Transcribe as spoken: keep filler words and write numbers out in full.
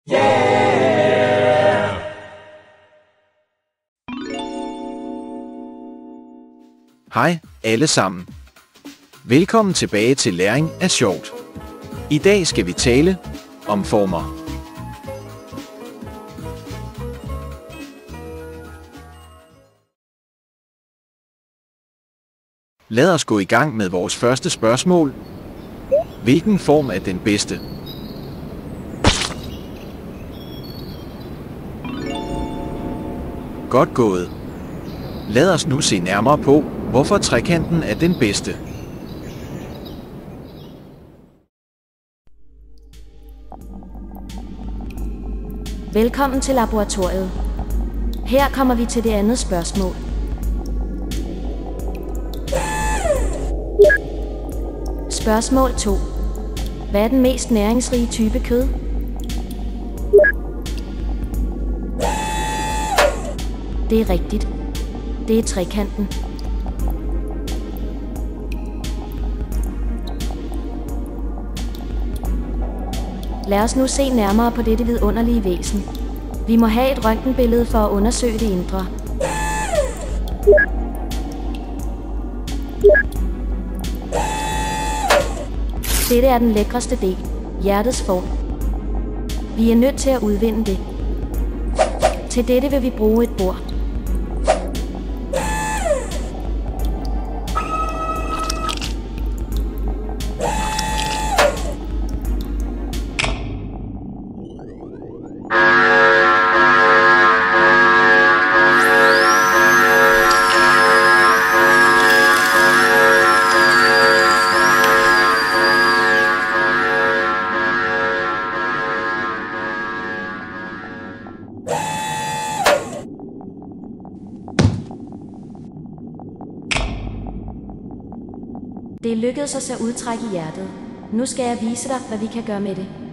Yeah! Hej alle sammen. Velkommen tilbage til Læring er sjovt. I dag skal vi tale om former. Lad os gå i gang med vores første spørgsmål. Hvilken form er den bedste? Godt gået. Lad os nu se nærmere på, hvorfor trekanten er den bedste. Velkommen til laboratoriet. Her kommer vi til det andet spørgsmål. Spørgsmål to. Hvad er den mest næringsrige type kød? Det er rigtigt. Det er trekanten. Lad os nu se nærmere på dette vidunderlige væsen. Vi må have et røntgenbillede for at undersøge det indre. Dette er den lækreste del, hjertets form. Vi er nødt til at udvinde det. Til dette vil vi bruge et bord. Det lykkedes os at udtrække hjertet. Nu skal jeg vise dig, hvad vi kan gøre med det.